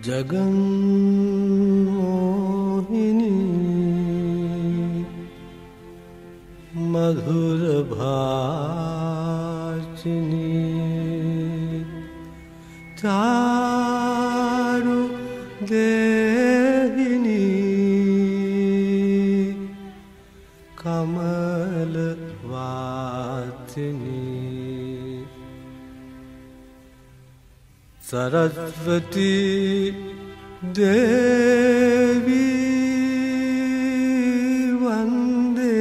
जगन्मोहिनी मधुर भाषिणी चारु देहिनी कमल वासिनी सरस्वती देवी वंदे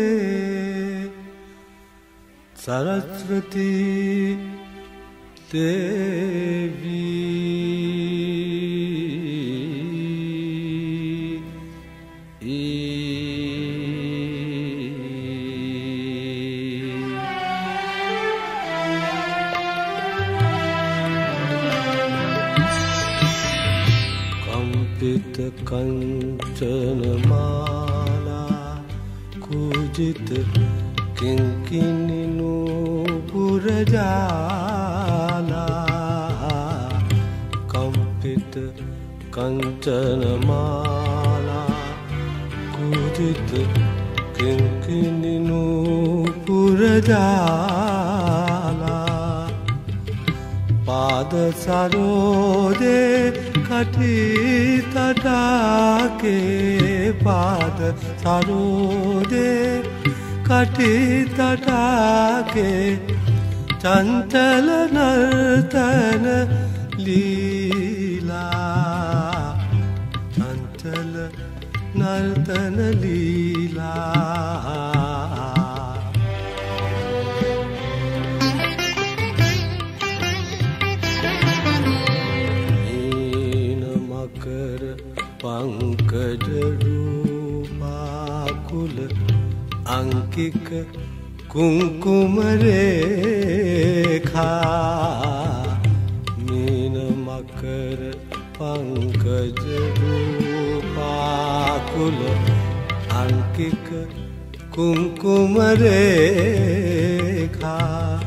सरस्वती देवी कंपित कंचन माला कूजित किंकिनी नूपुर जाला कंपित कंचन माला कूजित किंकिनी नूपुर जाला पाद सरोदे कटी तटाके पाद सरोदे कटी तटाके चंचल नर्तन लीला चंचल नर्तन लीला पंकज रूपाकुल अंकिक कुंकुम रेखा मीन मकर पंकज रूपाकुल अंकिक कुंकुम रेखा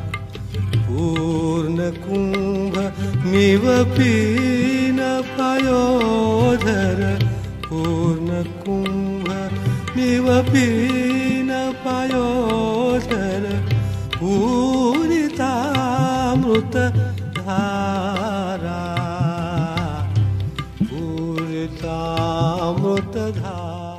पूर्ण कुंभ मिव पीन पयोधर पूर्ण कुंभ मिव पीन पयोधर पूरितामृत धारा पूरितामृत धारा।